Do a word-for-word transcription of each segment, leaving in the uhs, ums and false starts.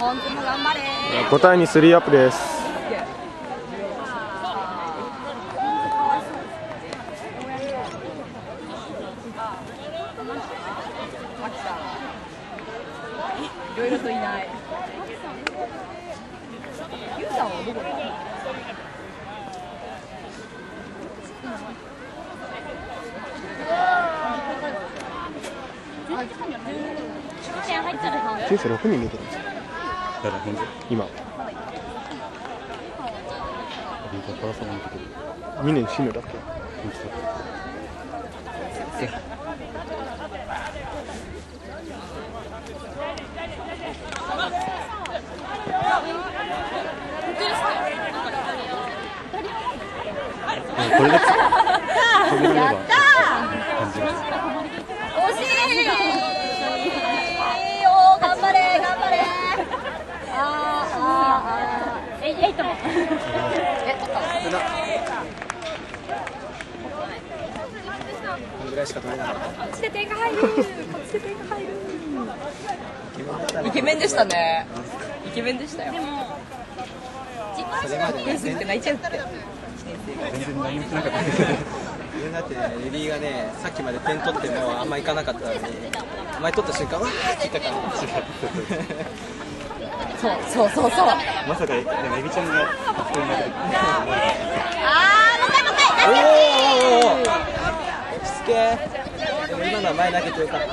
本当も頑張れ。 ごたいにスリーアップです。 いろいろといない。ゆうさんはどこだ？ 先生ろくにん出てるんですよ。今にねん死ぬだっけ。これで止められば感じます。 惜しい。おー、頑張れ頑張れ。あーあーあー。え、エイトも。え、取ったの。 このぐらいしか取れなかった。 こっちで点が入る。こっちで点が入る。イケメンでしたね。イケメンでしたよ。でも。それまで点数って泣いちゃうって。 全然何もしなかった。だってね、レディーがね、さっきまで点取ってもあんまいかなかったのに、前取った瞬間、わーって言ったから。 そうそうそうそう。 まさか、エビちゃんがあそこに投げる。 あー、もう一回もう一回。 おー、落ち着け。今のは前投げてよかった。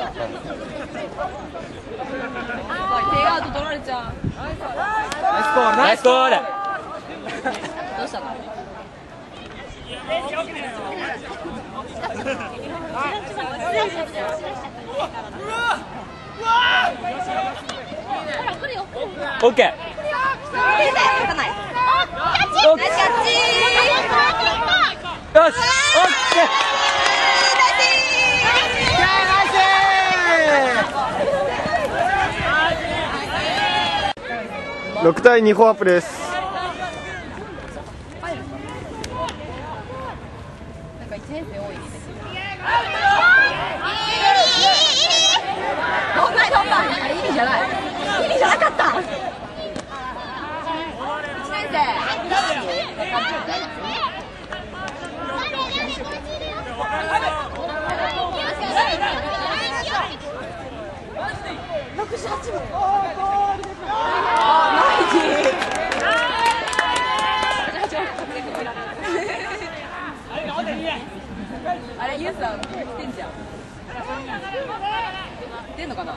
テイアウト取られちゃう。 ナイスコール、ナイスコール。 どうしたの？ オッケー。よし。 ろくたいにフォアアップです。 なんかいちねん生多いです。どんなどんな。あれ意味じゃない。意味じゃなかった。いちねん生。六十八分。あれ、ユウさん、来てんじゃん。来てんのかな。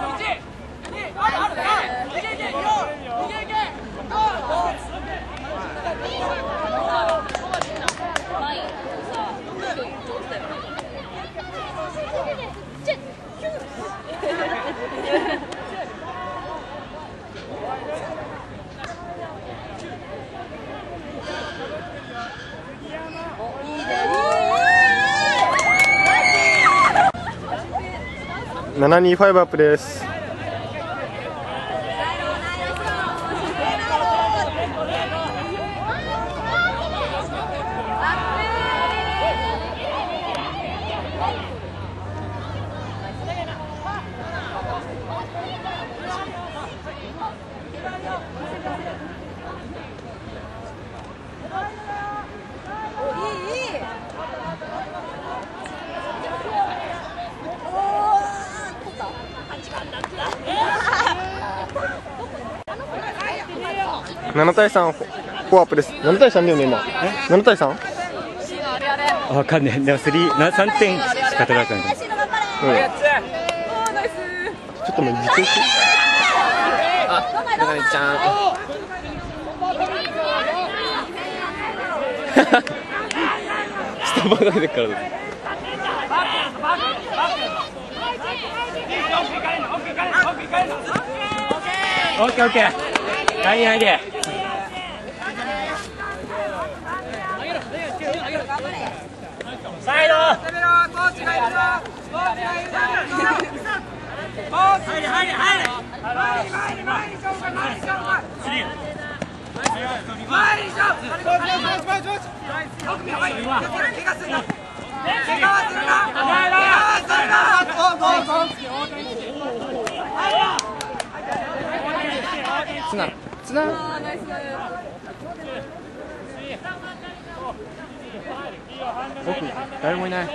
ななにファイブアップです。ななたいさんフォアアップです。ななたいさんだよね今。ななたいさん？ わかんねえ。でもスリー、さんてんしか取られたんだ。 うん。ちょっともう実況して。あ、ななみちゃん。下ばかりでからです。 オッケーオッケー。はいはいで。サイド。コーチがいるぞ。コーチがいるぞ。コーチ。入れ入れ入れ。前に前に前に勝負前に勝負。スリー。前に勝負。コーチコーチコーチコーチ。よく見ろ。怪我するな。怪我はするな。怪我はするな。ゴーゴーゴー。 ツナツナ。僕誰もいない。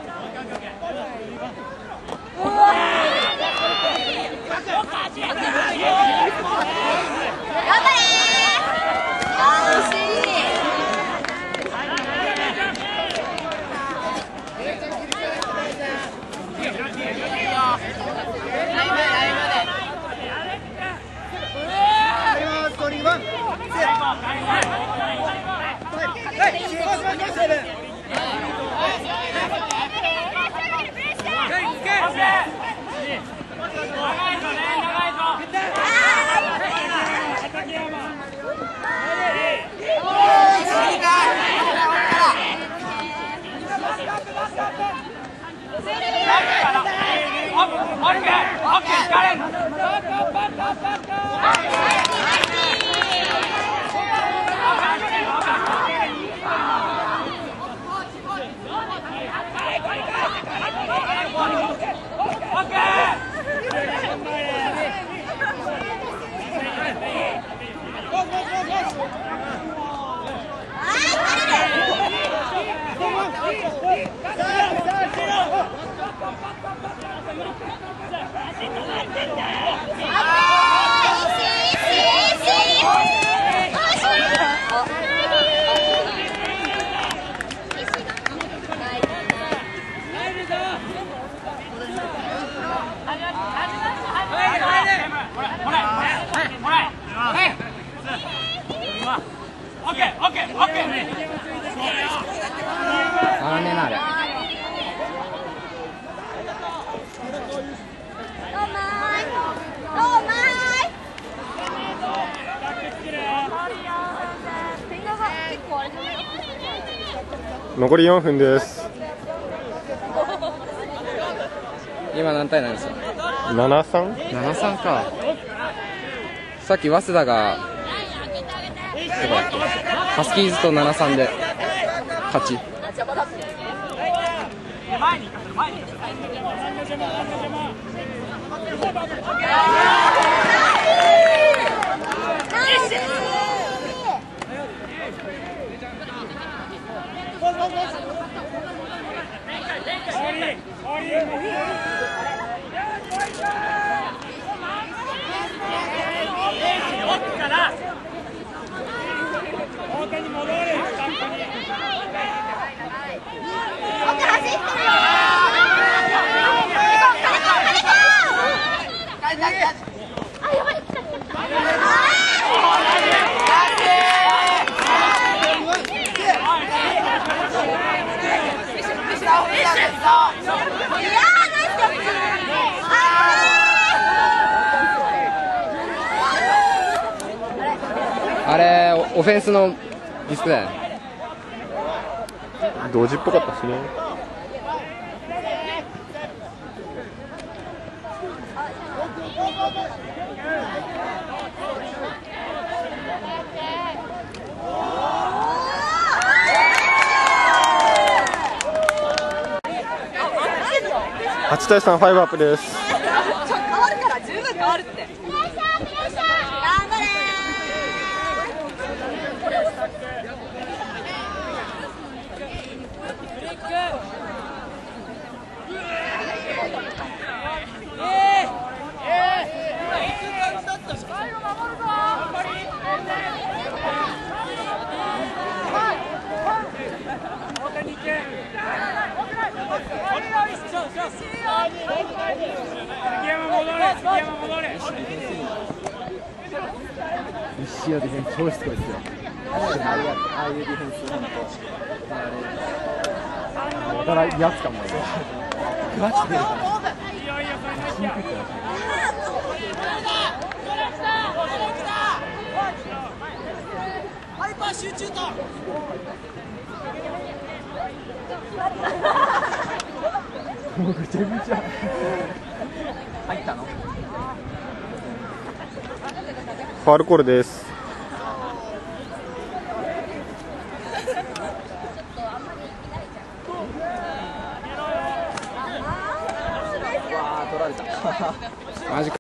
あーねなあれ。 残りよんぷんです。 今何対何ですか？ ななたいさん。 ななたいさんか。さっき早稲田がどこだっけ、ハスキーズとななたいさんで勝ち。あれオフェンスのリスクだよね。 同時っぽかったしね。はちたいさん、ファイブアップです。 変わるから十分変わるって。頑張れ石尾ディフェンス超しつこいですよ。ああいうディフェンス本当。お互い威圧感もある。クラッチ出るから。しにくいってなって。ハイパー集中と。もうぐちゃぐちゃ。入ったの？ ファウルコールです。